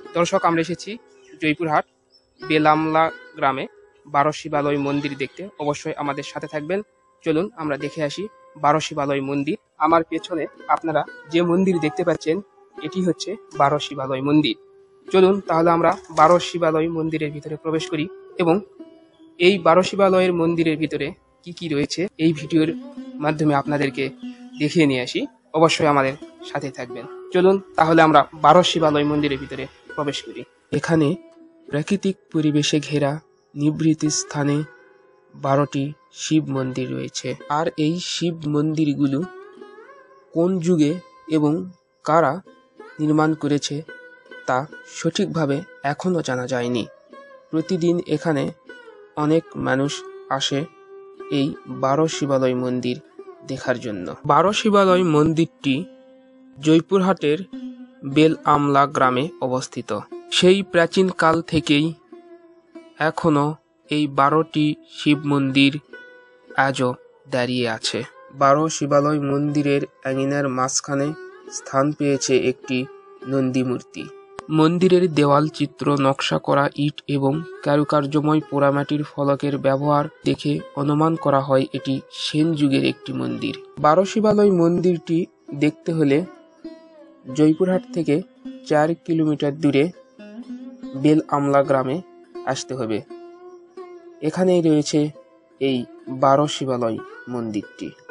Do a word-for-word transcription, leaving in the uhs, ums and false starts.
দর্শক, আমরা এসেছি জয়পুরহাট বেলামলা গ্রামে বারো শিবালয় মন্দির দেখতে। অবশ্যই আমাদের সাথে থাকবেন। চলুন আমরা দেখে আসি বারো শিবালয় মন্দির। আমার পেছনে আপনারা যে মন্দির দেখতে পাচ্ছেন, এটি হচ্ছে বারো শিবালয় মন্দির। চলুন তাহলে আমরা বারো শিবালয় মন্দিরের ভিতরে প্রবেশ করি এবং এই বারো শিবালয়ের মন্দিরের ভিতরে কি কি রয়েছে এই ভিডিওর মাধ্যমে আপনাদেরকে দেখিয়ে নিয়ে আসি। অবশ্যই আমাদের সাথে থাকবেন। চলুন তাহলে আমরা বারো শিবালয় মন্দিরের ভিতরে প্রবেশ করি। এখানে প্রাকৃতিক পরিবেশে ঘেরা নিভৃত স্থানে বারোটি শিব মন্দির রয়েছে। আর এই শিব মন্দিরগুলো কোন যুগে এবং কারা নির্মাণ করেছে তা সঠিকভাবে এখনো জানা যায়নি। প্রতিদিন এখানে অনেক মানুষ আসে এই বারো শিবালয় মন্দির দেখার জন্য। বারো শিবালয় মন্দিরটি জয়পুরহাটের বেলআমলা গ্রামে অবস্থিত। সেই প্রাচীন কাল থেকেই এখনো এই বারোটি শিব মন্দির আজও দাঁড়িয়ে আছে। বারো শিবালয় মন্দিরের আঙিনার মাঝখানে স্থান পেয়েছে একটি নন্দী মূর্তি। মন্দিরের দেওয়াল চিত্র, নকশা করা ইট এবং কারুকার্যময় পোড়ামাটির ফলকের ব্যবহার দেখে অনুমান করা হয় এটি সেন যুগের একটি মন্দির। বারো শিবালয় মন্দিরটি দেখতে হলে জয়পুরহাট থেকে চার কিলোমিটার দূরে বেলআমলা গ্রামে আসতে হবে। এখানেই রয়েছে এই বারো শিবালয় মন্দিরটি।